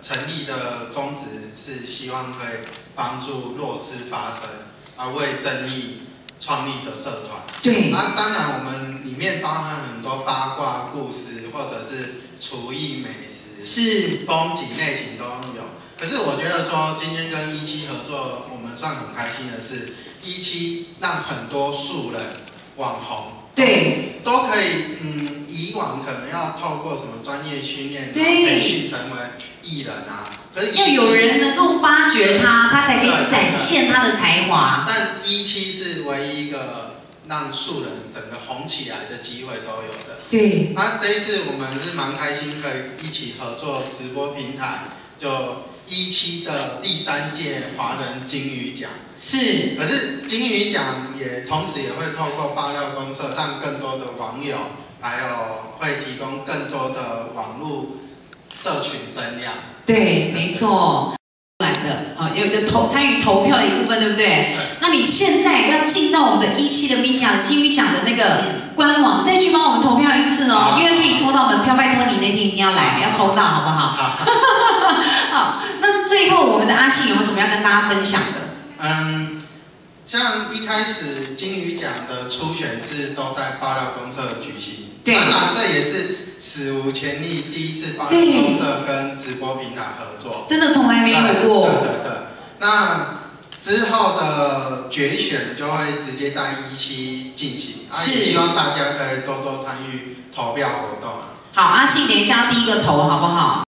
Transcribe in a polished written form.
成立的宗旨是希望可以帮助弱势发声，为正义创立的社团。 对。 当然我们里面包含很多八卦故事，或者是厨艺美食， 是风景类型都有。可是我觉得说今天跟17合作，我们算很开心的是，17让很多素人、网红， 对， 都可以以往可能要透过什么专业训练、培训成为艺人啊，可是要有人能够发掘他，他才可以展现他的才华。 但17是唯一一个让素人整个红起来的机会都有的。 对。 这一次我们是蛮开心，可以一起合作直播平台，就17的第3届华人金鱼奖。 是。 可是金鱼奖同时也会透过爆料公社，让更多的网友，还有会提供更多的网络社群声量。 对，没错。来的有参与投票的一部分，对不对？那你现在要进到我们的17的 Media 金鱼奖的那个官网，再去帮我们投票一次哦，因为可以抽到门票，拜托你那天一定要来，要抽到好不好？好，那最后我们的阿信有没有什么要跟大家分享的？ 像一开始金鱼奖的初选是都在爆料公社举行， 对， 当然这也是史无前例第一次爆料公社跟直播平台合作， 真的从来没有过。 对。那之后的决选就会直接在17进行，也希望大家可以多多参与投票活动。 好，阿信，等一下第一个投好不好？